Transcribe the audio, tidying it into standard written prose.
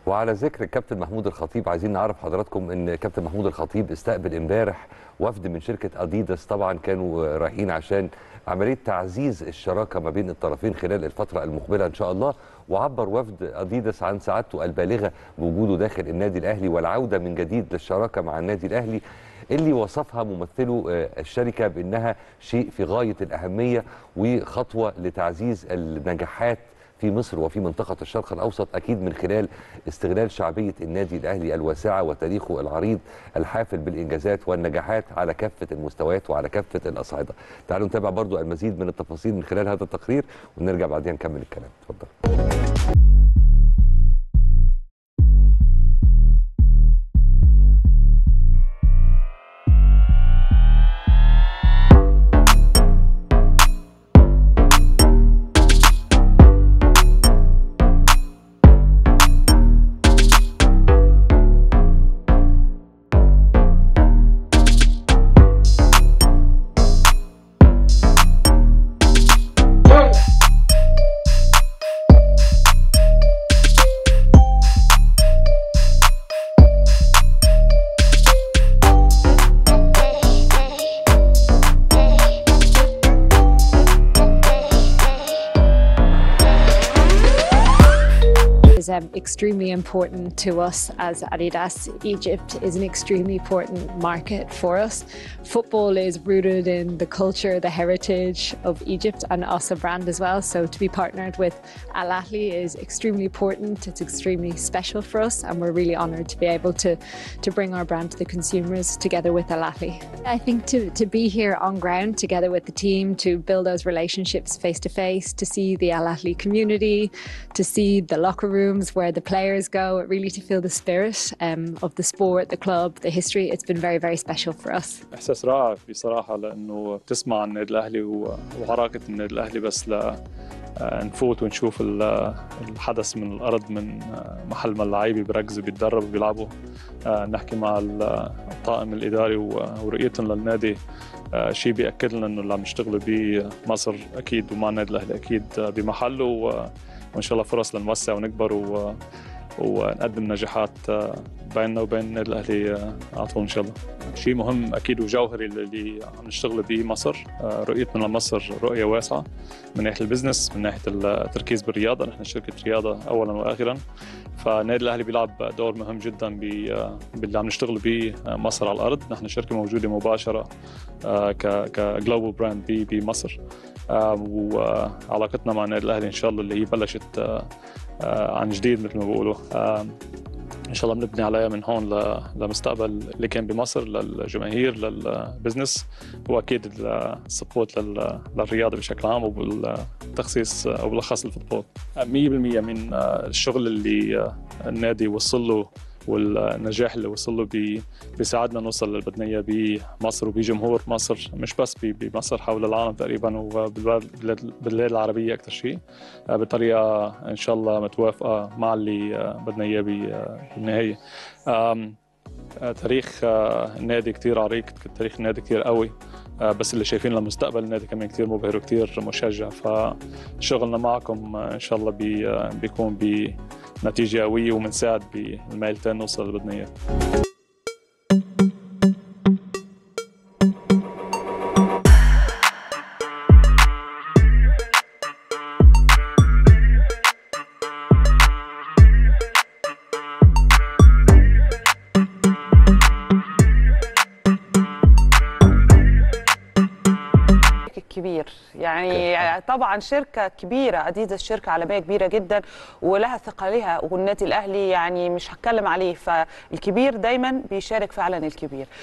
وعلى ذكر الكابتن محمود الخطيب، عايزين نعرف حضراتكم ان كابتن محمود الخطيب استقبل امبارح وفد من شركه اديداس. طبعا كانوا رايحين عشان عمليه تعزيز الشراكه ما بين الطرفين خلال الفتره المقبله ان شاء الله. وعبر وفد اديداس عن سعادته البالغه بوجوده داخل النادي الاهلي والعوده من جديد للشراكه مع النادي الاهلي، اللي وصفها ممثلو الشركه بانها شيء في غايه الاهميه وخطوه لتعزيز النجاحات في مصر وفي منطقة الشرق الأوسط، أكيد من خلال استغلال شعبية النادي الأهلي الواسعة وتاريخه العريض الحافل بالإنجازات والنجاحات على كافة المستويات وعلى كافة الأصعدة. تعالوا نتابع برضو المزيد من التفاصيل من خلال هذا التقرير ونرجع بعدين نكمل الكلام. اتفضل. Is extremely important to us as Adidas. Egypt is an extremely important market for us. Football is rooted in the culture, the heritage of Egypt, and us a brand as well. So to be partnered with Al Ahly is extremely important. It's extremely special for us, and we're really honoured to be able to bring our brand to the consumers together with Al Ahly. I think to be here on ground together with the team, to build those relationships face to face, to see the Al Ahly community, to see the locker rooms where the players go, really to feel the spirit of the sport, the club, the history. It's been very, very special for us. إحساس رائع بصراحة، لأنه تسمع عن النادي الأهلي وحركة النادي الأهلي، بس نفوت ونشوف الحدث من الأرض، من محل ما اللعيبة بيركزوا بيتدربوا بيلعبوا، نحكي مع الطاقم الإداري ورؤيتهم للنادي، شيء بيأكد لنا إنه اللي عم نشتغلوا بمصر أكيد ومع النادي الأهلي أكيد بمحله، وإن شاء الله فرص لنوسع ونكبر ونقدم نجاحات بيننا وبين النادي الأهلي على طول إن شاء الله. شيء مهم أكيد وجوهري اللي عم نشتغل به مصر، رؤيتنا لمصر رؤية واسعة من ناحية البزنس، من ناحية التركيز بالرياضة. نحن شركة رياضة أولاً وآخراً، فالنادي الأهلي بيلعب دور مهم جداً باللي عم نشتغل به مصر على الأرض. نحن شركة موجودة مباشرة كجلوبال براند بمصر، وعلاقتنا مع النادي الأهلي إن شاء الله اللي هي بلشت عن جديد مثل ما بيقولوا، إن شاء الله بنبني عليها من هون لمستقبل اللي كان بمصر للجماهير للبزنس، وأكيد السبورت للرياضة بشكل عام، وبالتخصيص أو بالأخص الفوتبول. 100% من الشغل اللي النادي وصل له والنجاح اللي وصل له بيساعدنا نوصل للبدنية بمصر وبجمهور مصر، مش بس بمصر، حول العالم تقريبا، وبالبلاد العربية أكثر شيء، بطريقة إن شاء الله متوافقة مع اللي بدنا إياه بالنهاية. تاريخ النادي كتير عريق، تاريخ النادي كتير قوي، بس اللي شايفين لمستقبل النادي كمان كتير مبهر وكتير مشجع، فشغلنا معكم إن شاء الله بيكون بنتيجة قوية ومنساعد بالميلتين نوصل اللي بدنا إياه. كبير يعني طبعا شركه كبيره، اديداس شركه عالميه كبيره جدا ولها ثقلها، والنادي الاهلي يعني مش هتكلم عليه، فالكبير دايما بيشارك فعلا الكبير.